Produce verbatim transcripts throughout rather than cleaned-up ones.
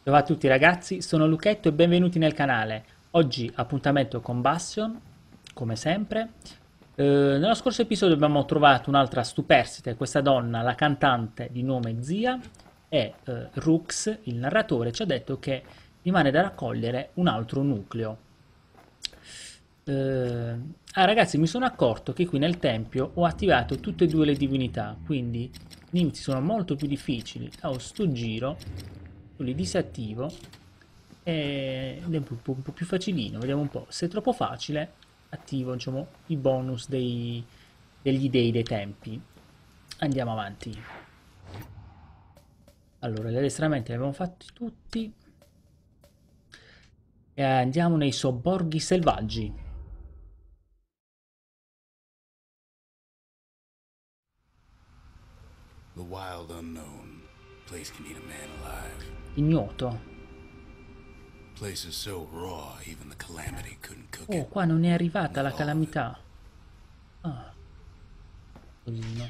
Ciao a tutti ragazzi, sono Luchetto e benvenuti nel canale. Oggi appuntamento con Bastion, come sempre. Eh, nello scorso episodio abbiamo trovato un'altra superstite, questa donna, la cantante di nome Zia, e eh, Rux, il narratore, ci ha detto che rimane da raccogliere un altro nucleo. Eh, ah ragazzi, mi sono accorto che qui nel tempio ho attivato tutte e due le divinità, quindi i nemici sono molto più difficili. Ho sto giro, li disattivo e è un po', un po' più facilino. Vediamo un po'. Se è troppo facile, attivo, diciamo, i bonus dei, degli dei dei tempi. Andiamo avanti. Allora, gli addestramenti li abbiamo fatti tutti. E andiamo nei sobborghi selvaggi. The wild unknown. Place can eat a man alive. Ignoto. Place is so raw, even the calamity couldn't cook Oh, it. qua non è arrivata la Not all of it. calamità. Ah, pollino.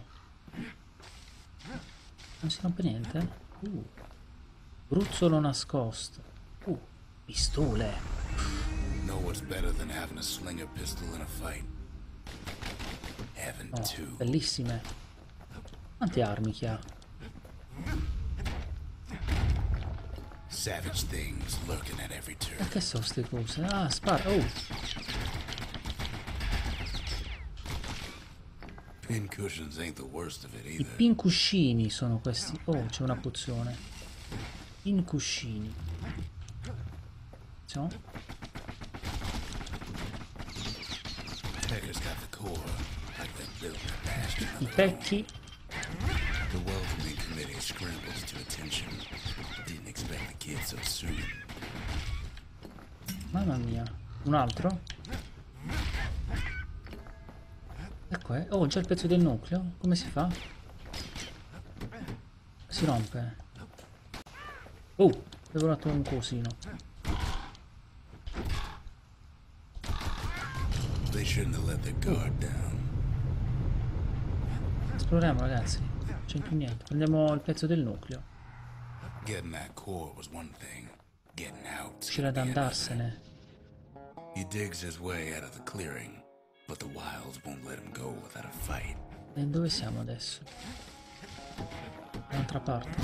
Non si rompe niente? Uh, bruzzolo nascosto. Uh, pistole. Know what's better than having a slinger pistol in a fight? Having Oh, two. bellissime. Quante armi che ha? Savage things lurking at every E turn. che sono ste cose? Ah, spara. Oh, Pin cushions ain't the worst of it i either. pincuscini sono questi. Oh, c'è una pozione. Pincuscini. So. Peckers got the core, like they built the bastion I of their own. pecchi. The welcoming committee scrambles to attention. Didn't expect the kid so soon. Mamma mia. Un altro? Ecco, eh. Oh, già il pezzo del nucleo. Come si fa? Si rompe. Oh, avevo dato un cosino. They shouldn't have let their guard down. Esploriamo, ragazzi. Non c'è più niente. Prendiamo il pezzo del nucleo. Getting that core was one thing. Getting out's Riuscire ad gonna be another. andarsene. He digs his way out of the clearing, but the wilds won't let him go without a fight. E dove siamo adesso? Dall'altra parte.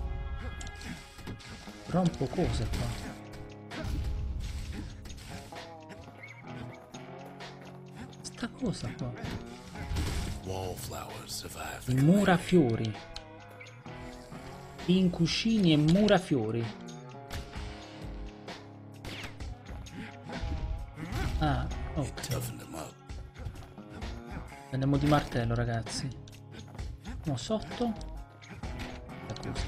Rompo cose qua. Sta cosa qua. Wallflowers survive the I calamity. murafiori. Pincuscini e murafiori. Ah, ok. Toughened him up. Andiamo di martello, ragazzi. No, sotto. Da così.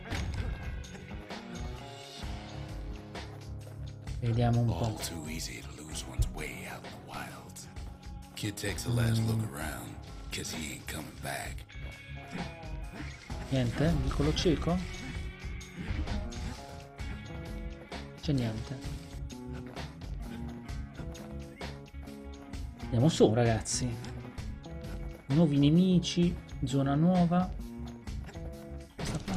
Vediamo un All po'. too easy to lose one's way out in the wilds. Kid takes a last look around, cause he ain't coming back. Niente? Vicolo cieco? C'è niente. Andiamo su, ragazzi. Nuovi nemici. Zona nuova. Questa qua.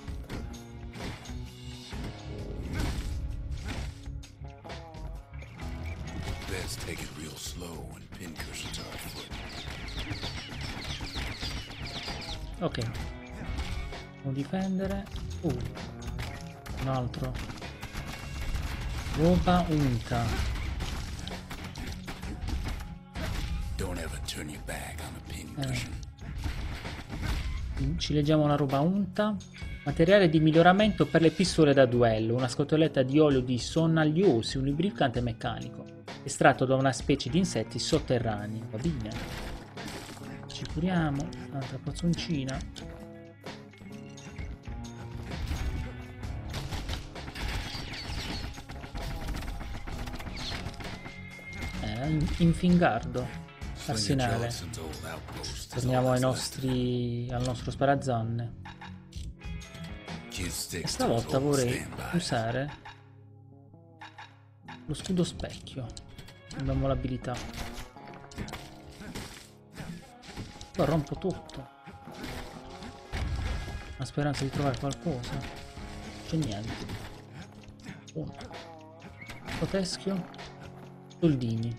Best take it real slow when pincushions are afoot. Ok. Devo difendere. Uh. Un altro. Roba unta. Don't ever turn your back on a pincushion. Ci leggiamo una roba unta. Materiale di miglioramento per le pistole da duello. Una scatoletta di olio di sonnagliosi, un lubrificante meccanico. Estratto da una specie di insetti sotterranei. Va bene. Ci curiamo. Un'altra pozzoncina. Eh, in- infingardo. Slinger Arsenale. Jellison's old outpost is Torniamo all ai that's left of it. nostri, al nostro sparazanne. Kid E sticks to his stavolta old vorrei standby. usare lo scudo specchio. Abbiamo l'abilità. Qua rompo tutto. Una speranza di trovare qualcosa. C'è niente. Uno. Teschio. Soldini.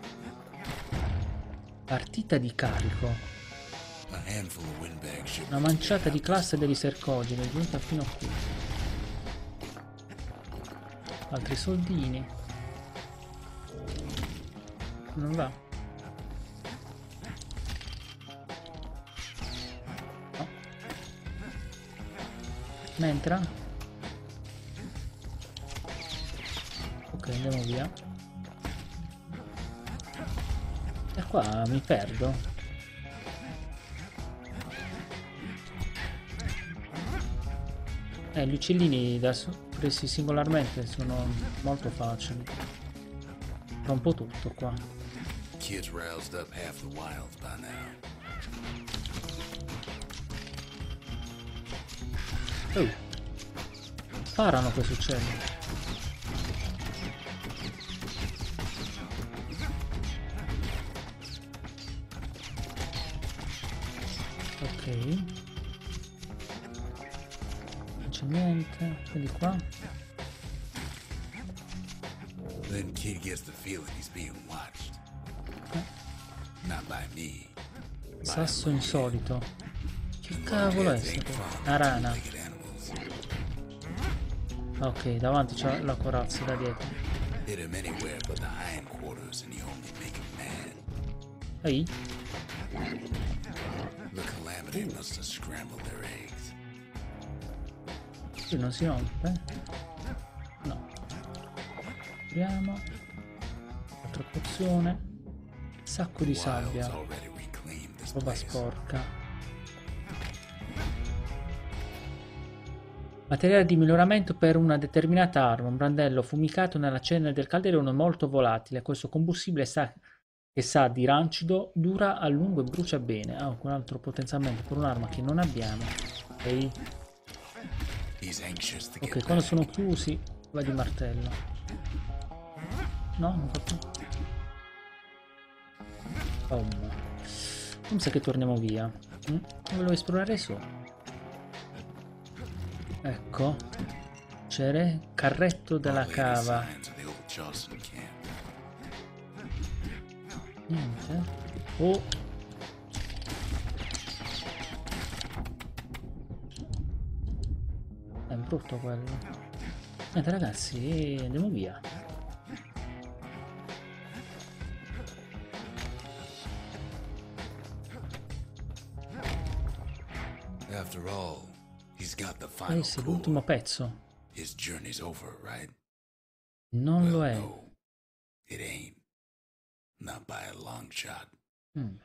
Partita di carico. A handful of windbags should Una manciata di classe degli sercogeni è giunta fino a qui. Altri soldini. Non va. No. Mentre. Ok, andiamo via. E qua mi perdo. Eh, gli uccellini da so- presi singolarmente sono molto facili. Rompo tutto qua. Kid's roused up half the wilds by now. Oh. Sparano questi uccelli. Ok. Non c'è niente. Vedi qua. Then Kid gets the feeling he's being watched. Not by me. Sasso insolito. Che cavolo è sta cosa? Una rana. Ok, davanti c'è la corazza da dietro. Hit him anywhere but the hindquarters and you only make him mad. Ehi? The calamity must have scrambled their eggs. Qui non si rompe? No. Apriamo. Altra pozione. Sacco di sabbia. Wild's already reclaimed this Roba place. sporca. Materiale di miglioramento per una determinata arma. Un brandello fumicato nella cenere del calderone molto volatile. Questo combustibile sa che sa di rancido, dura a lungo e brucia bene. Ah, un altro potenziamento per un'arma che non abbiamo. Ok, He's anxious to ok, get quando back. sono chiusi va di martello. No, non fa più. Oh, no. Mi sa che torniamo via. Mm? Volevo esplorare su. Ecco. C'era carretto della Hardly any cava. signs of the old Charleston camp. Niente. Oh. È brutto quello. Niente ragazzi, andiamo via. After all, he's got the Eh final sì, l'ultimo core. pezzo. His journey's over, right? Non lo Well, è. no, it ain't. Not by a long shot. Mm.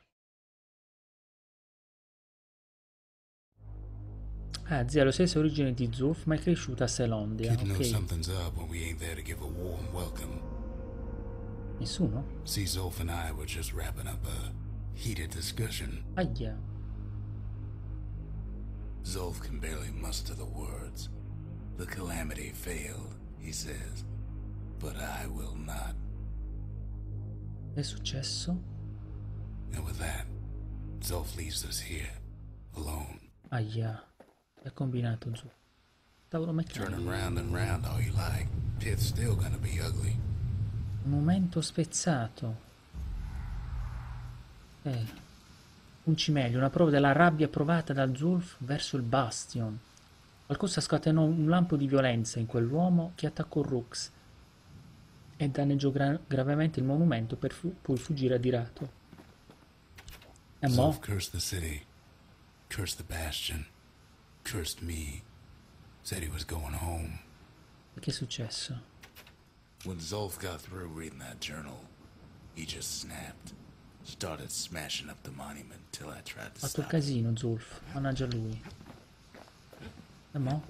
Ah, zia, lo stesso origine di Zulf, ma è cresciuta a Selondia. Kid knows Ok. something's up when we ain't there to give a warm welcome. Nessuno? See, Zolf and I were just wrapping up a heated discussion. Aia. Zolf can barely muster the words. The calamity failed, he says. But I will not. Che è successo? And with that, Zolf leaves us here, alone. Aia. È combinato Zulf. Tavolo meccanico. Turning round and round all you like. Pith's still gonna be ugly. Un momento spezzato. Eh. Un cimelio, una prova della rabbia provata da Zulf verso il Bastion. Qualcosa scatenò un lampo di violenza in quell'uomo che attaccò Rux e danneggiò gra- gravemente il monumento per fu- poi fuggire adirato. E mo? Zolf cursed the city, cursed the Bastion, cursed me. Said he was going home. Che è successo? When Zolf got through reading that journal, he just snapped. Started smashing up the monument till I tried Ha to fatto il stop. casino Zulf, mannaggia lui. E mo?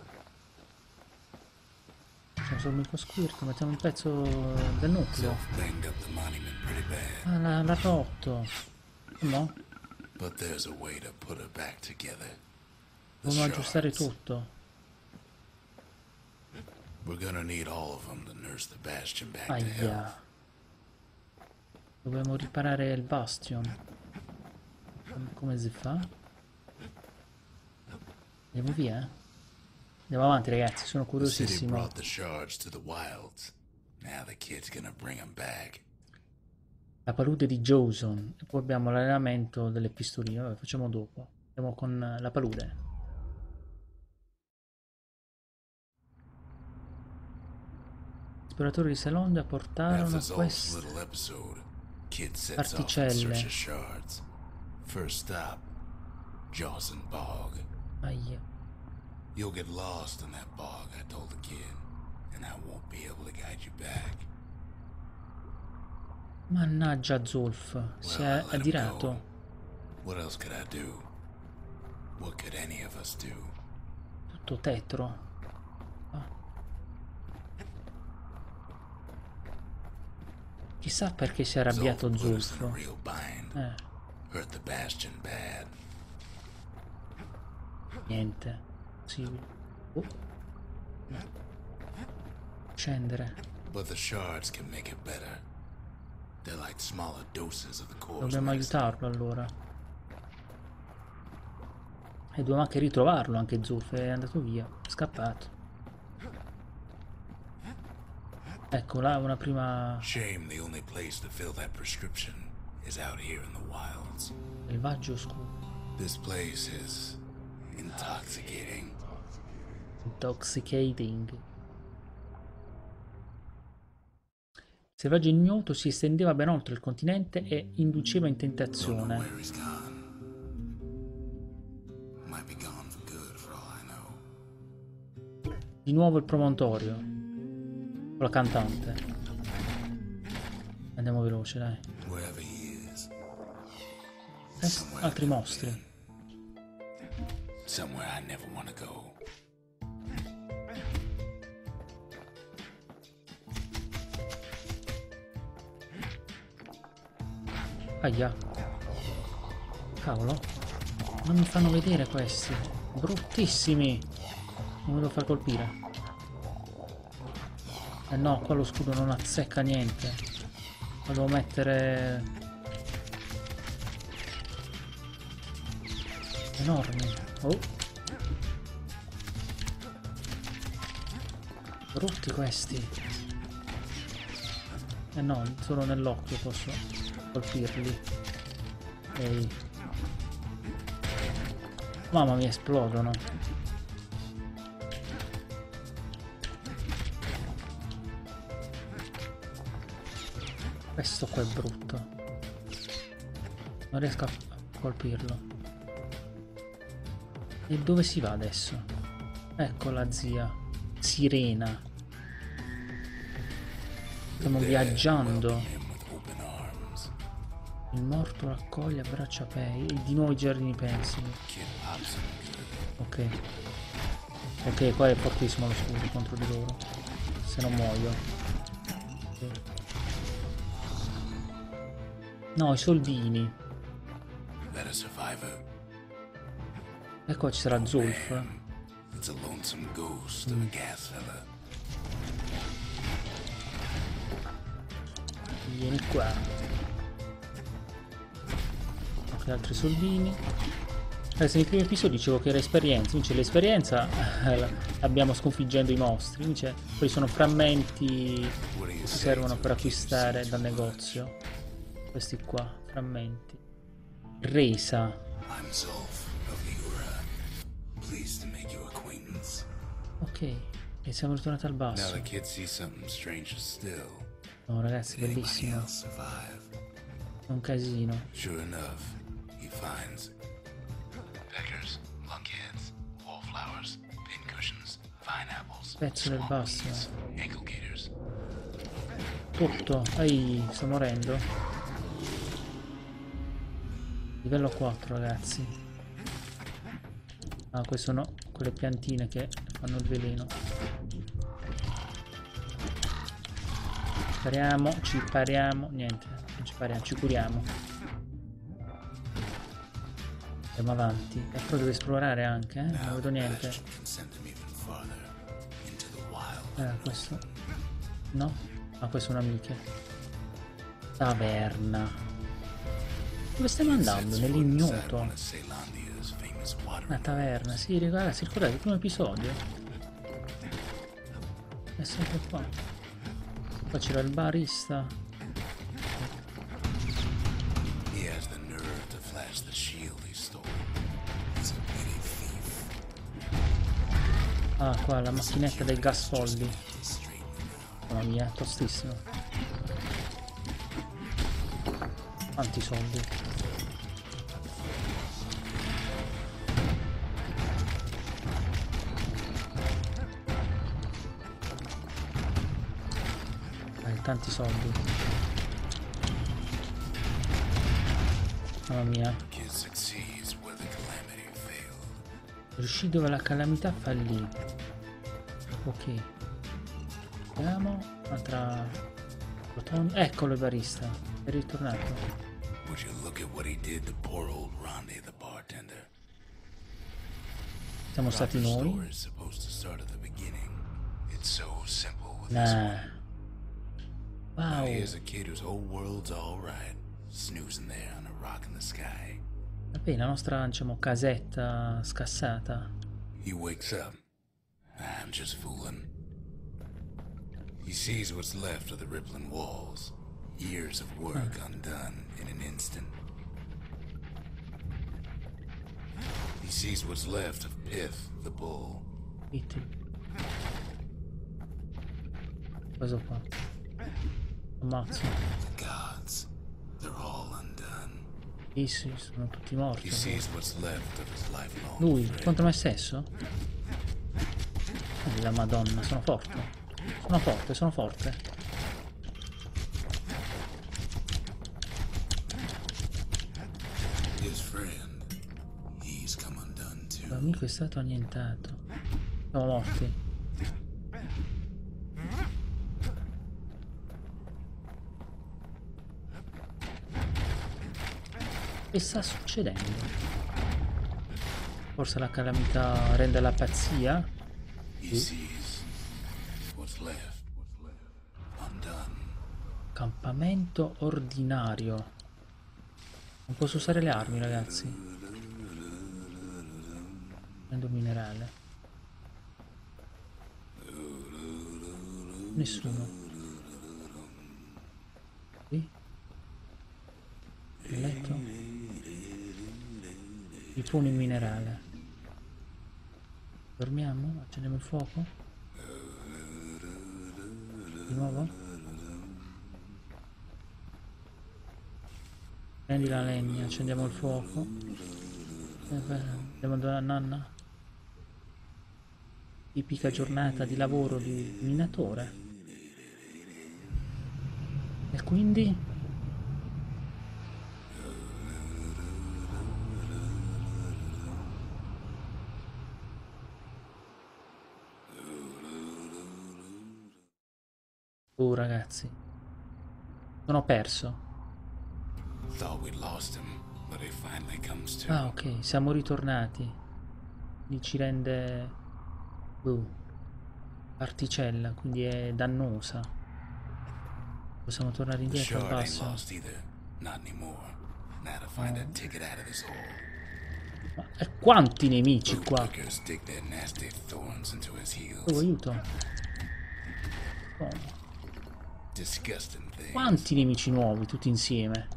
Facciamo solo un micro squirt, mettiamo un pezzo del nucleo. Zolf banged up the monument pretty bad, Ah, l'ha, l'ha rotto. E mo? but there's a way to put it back together. The Dobbiamo aggiustare shards. tutto. We're gonna need all of them to nurse the Bastion back to health. Aia. Dobbiamo riparare il Bastion. Come si fa? Andiamo via? Andiamo avanti ragazzi, sono The city curiosissimo. brought the shards to the wilds. Now the kid's gonna bring them back. La palude di Joson. E poi abbiamo l'allenamento delle pistoline. Vabbè, facciamo dopo. Andiamo con la palude. Esploratori di Selondia portarono After Zolf's queste little episode, kid sets off in particelle. search of shards. First stop, Jawson Bog. Aia. You'll get lost in that bog, I told the kid, and I won't be able to guide you back. Mannaggia Zolf, si Well, è I let him adirato. go. What else could I do? What could any of us do? Tutto tetro. Ah. Chissà perché si è arrabbiato Zolf put us in Zolf. a real bind. Eh, Hurt the Bastion bad. niente. Sì. Oh. No. Scendere. But the shards can make it better. They're like smaller doses of the core's Dobbiamo medicine. aiutarlo allora. E dobbiamo anche ritrovarlo, anche Zolf è andato via, è scappato. Ecco là una prima Shame the only place to fill that prescription is out here in the wilds. selvaggio oscuro. This place is intoxicating. Intoxicating. Il selvaggio ignoto si estendeva ben oltre il continente e induceva in Don't know tentazione. where he's gone. Might be gone for good for all I know. Di nuovo il promontorio. Con la cantante. Andiamo veloce, dai. Wherever he is. Eh, Somewhere altri I've never mostri. been. Somewhere I never want to go. Aia. Cavolo. Non mi fanno vedere questi. Bruttissimi. Non me lo fa colpire. Eh no, qua lo scudo non azzecca niente. Lo devo mettere... enormi. Oh. Brutti questi. Eh no, solo nell'occhio posso colpirli. Ehi. Mamma mia, esplodono. Questo qua è brutto. Non riesco a colpirlo. E dove si va adesso? Ecco la zia. Sirena. Stiamo viaggiando. Welcome him with open arms. Il morto raccoglie a braccia aperte e di nuovo i giardini pensili. Kid pops him good. Ok. Ok, qua è fortissimo lo scudo contro di loro. Se non muoio. Ok. No, i soldini. Better survivor. E qua ci sarà Zolf. Man, it's a lonesome ghost of a gas fella. Vieni qua. Ok, altri soldini. Adesso nei primi episodi dicevo che era esperienza, invece l'esperienza l'abbiamo sconfiggendo i mostri, invece poi sono frammenti What do you che say servono to per a kid who acquistare sees dal too negozio. Questi qua, frammenti. Resa. much? I'm Zolf of Ura. Pleased to make your acquaintance. Ok, e siamo ritornati al Now basso. the kid sees something stranger still. No ragazzi, Did anybody bellissimo. else survive? È un casino. Sure enough, he finds peckers, lunkheads, wallflowers, pincushions, vine apples, Pezzo del swamp basso. weeds, ankle gators. Tutto. Ehi, sto morendo. Livello quattro ragazzi. Ah, queste sono quelle piantine che fanno il veleno. Pariamo, ci pariamo. Niente, non ci pariamo, ci curiamo. Andiamo avanti. E poi devo esplorare anche, eh? Non Now vedo the niente. Bastion can send him even farther into the wild. Eh, questo. No? Ah, questo è un'amica. Taverna. Dove stiamo andando? Sets foot inside Nell'ignoto. one of Celandia's famous watering Una taverna, sì, ragazzi, ricordate il primo episodio? È sempre qua. Qua c'era il barista. He has the nerve to flash the shield he stole. He's a petty thief. Ah, qua la macchinetta del gas soldi. Mamma mia, tostissimo. Quanti soldi? Dai, tanti soldi. Mamma mia. Kid succeeds where the calamity failed. Riuscì dove la calamità fallì. Ok. Vediamo. Un'altra... Eccolo il barista. È ritornato. Would you look at what he did to poor old Rondé, the bartender? Siamo stati Proper noi. story is supposed to start at the beginning. It's so simple with this Nah. one. Wow. Now here's a kid whose whole world's all right, snoozing there on a rock in the sky. Vabbè, la nostra, diciamo, casetta scassata. He wakes up. I'm just fooling. He sees what's left of the rippling walls. Years of work undone in an instant. He sees what's left of Pith, the bull. Vedi. Cosa qua? Ammazzo. The gods, they're all undone. Sì, sì, sono tutti He morti. sees what's left of his lifelong Lui, friend. contro me stesso? Oh, la madonna, sono forte. Sono forte, sono forte. His friend, he's come undone too. L'amico è stato annientato. Siamo morti. Che sta succedendo? Forse la calamità rende la pazzia? He sees what's left, what's left, undone. Campamento ordinario. Non posso usare le armi, ragazzi. Prendo minerale. Nessuno. Qui? Il letto? Mi pone il minerale. Dormiamo? Accendiamo il fuoco? Di nuovo? Prendi la legna, accendiamo il fuoco. E beh, andiamo da nanna. Tipica giornata di lavoro di minatore. E quindi? Oh ragazzi, sono perso. Thought we'd lost him, but he finally comes to. Ah ok, siamo ritornati. Mi ci rende... Uh, particella, quindi è dannosa. Possiamo tornare The indietro al shard ain't basso. lost either. Not anymore. Now to find a ticket out of this hole. Ma e quanti nemici qua? Bootlickers dig their nasty thorns into his heels. Oh, aiuto. Oh, Disgusting things. quanti nemici nuovi, tutti insieme.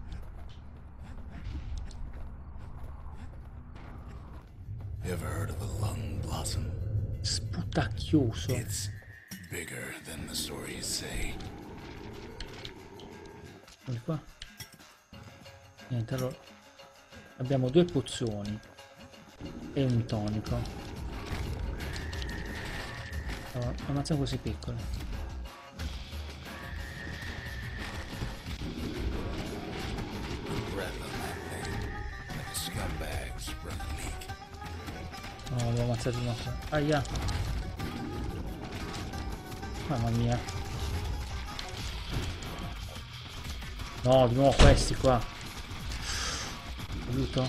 Ever heard of a lung blossom? Sputacchioso. It's bigger than the stories say. Guarda qua. Niente, allora abbiamo due pozioni e un tonico. Allora, ammazziamo questi piccoli. Breath on that thing. Like a scumbag sprung a leak. No, devo ammazzare uno qua. Aia. Mamma mia. No, di nuovo questi qua. Aiuto.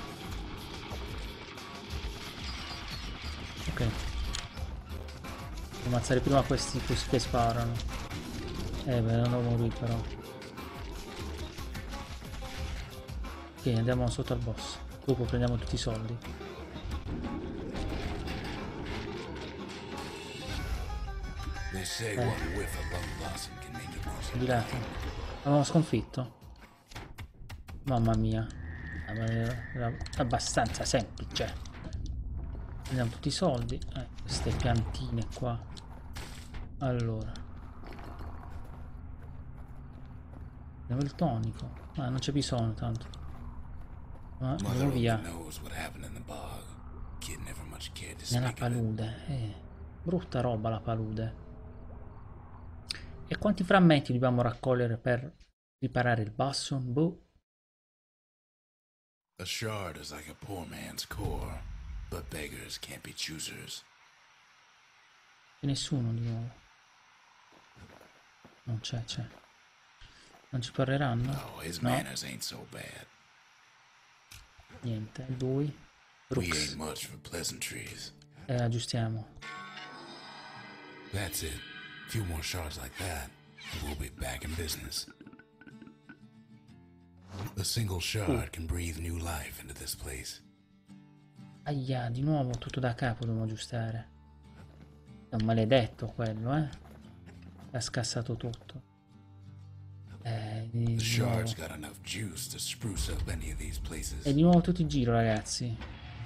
Ok. Devo ammazzare prima questi, questi che sparano. Eh beh, non devo morire però. Ok, andiamo sotto al boss. Dopo prendiamo tutti i soldi. They say Eh. one whiff of lung blossom can make it lose Di lato. Avevamo sconfitto. Mamma mia. Ah, ma era- era abbastanza semplice. Prendiamo tutti i soldi. Eh, queste piantine qua. Allora. Prendiamo il tonico. Ah, non c'è bisogno tanto. Ma Mother andiamo only via. knows what happened in the bog. Kid never much cared to Nella speak of it. palude. Eh, brutta roba la palude. E quanti frammenti dobbiamo raccogliere per riparare il basso? Boh. A shard is like a poor man's core, but beggars can't be choosers. E nessuno di nuovo. Non c'è, c'è. Non ci parleranno? Oh, his No. manners ain't so bad. Niente. Lui. We Brooks. ain't much for pleasantries. E aggiustiamo. That's it. A few more shards like that, and we'll be back in business. A single shard can breathe new life into this place. Aia, di nuovo tutto da capo dobbiamo aggiustare. È un maledetto quello, eh. Ha scassato tutto. Eh, di, The di shard's nuovo. got enough juice to spruce up any of these places. E di nuovo tutto in giro, ragazzi.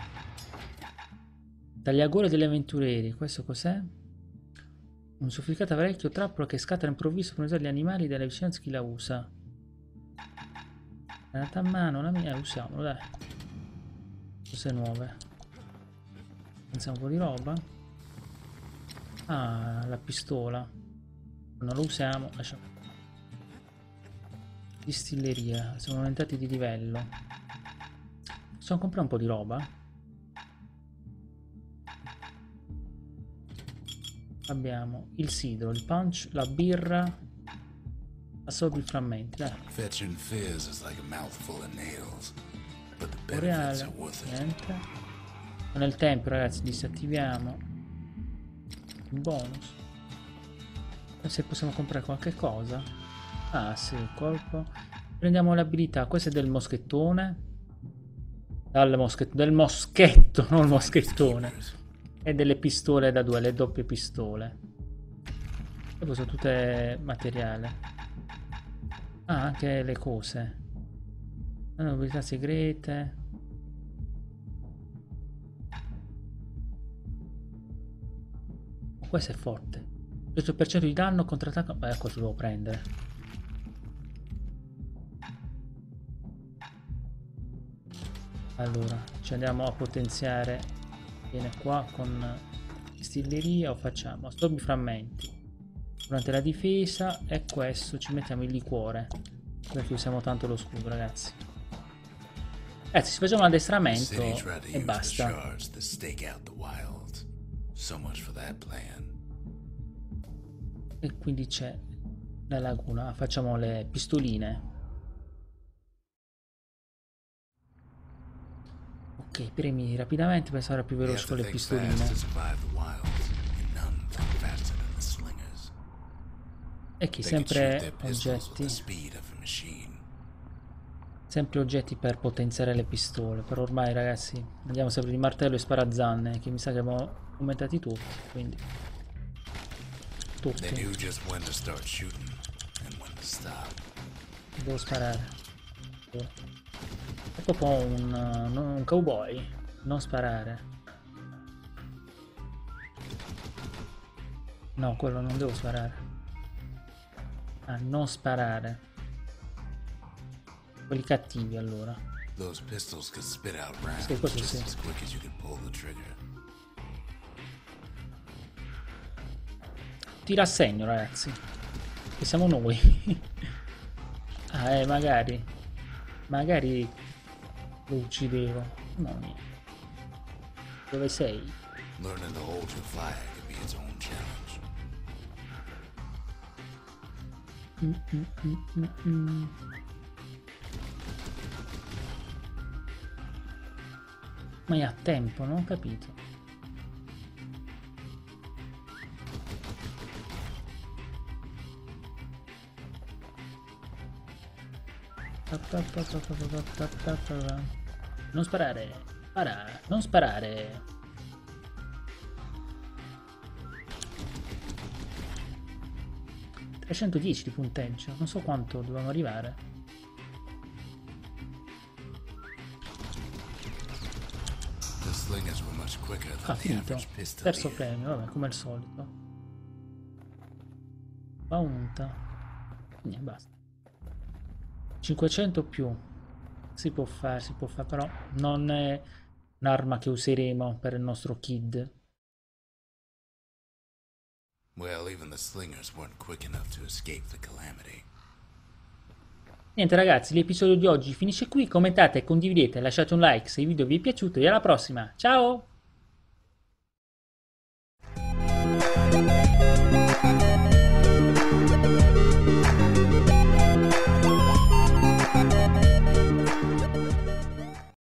Tagliagole degli avventurieri. Questo cos'è? Un sofficato parecchio trappola che scatta all'improvviso per usare gli animali delle vicinanze chi la usa. È andata a mano la mia. Eh, usiamolo, dai. Cose nuove. Pensiamo un po' di roba. Ah, la pistola. Non lo usiamo. Lasciamo. Distilleria. Siamo aumentati di livello. Possiamo comprare un po' di roba? Abbiamo il sidro, il punch, la birra. Assorbi i frammenti, dai. Fetching fizz is like a mouthful of nails, but the benefits Boreale, are worth it. niente. Nel tempo, ragazzi, disattiviamo il bonus. E se possiamo comprare qualche cosa. Ah sì, il colpo. Prendiamo l'abilità, questa è del moschettone. Dal moschetto, del moschetto, non il moschettone. E delle pistole da due, le doppie pistole. E poi sono tutte materiale. Ah, anche le cose. Abilità segrete. Questo è forte. cento per cento di danno contrattacco. Beh, questo devo prendere. Allora, ci andiamo a potenziare. Viene qua con distilleria o facciamo assorbi frammenti durante la difesa e questo ci mettiamo il liquore perché usiamo tanto lo scudo, ragazzi. Ragazzi, ci facciamo un addestramento e basta. E quindi c'è la laguna. Facciamo le pistoline. Ok, premi rapidamente per essere più veloce con le pistoline. E chi sempre oggetti. Sempre oggetti per potenziare le pistole. Però ormai, ragazzi, andiamo sempre di martello e sparazanne, che mi sa che abbiamo aumentati tutti, quindi tutti. Devo sparare. È proprio un, un cowboy. Non sparare. No, quello non devo sparare. Ah, non sparare. Quelli cattivi, allora. Sì, questo sì. Ti rassegno, ragazzi. Che siamo noi. Ah, eh, magari. Magari lo uccidevo. No, niente. Dove sei? Learning to hold your fire can be its own challenge. Mm, mm, mm, mm, mm. Ma è a tempo, non ho capito. Non sparare. Spara. Non sparare. trecentodieci di punteggio, non so quanto dovevamo arrivare. The slingers were much quicker Ah, than the finito. average pistol. Terzo premio, vabbè, come al solito. Bounta. Niente, basta. cinquecento più. Si può fare, si può fare, però non è un'arma che useremo per il nostro kid. Well, even the slingers weren't quick enough to escape the calamity. Niente ragazzi, l'episodio di oggi finisce qui. Commentate, condividete, lasciate un like se il video vi è piaciuto e alla prossima. Ciao!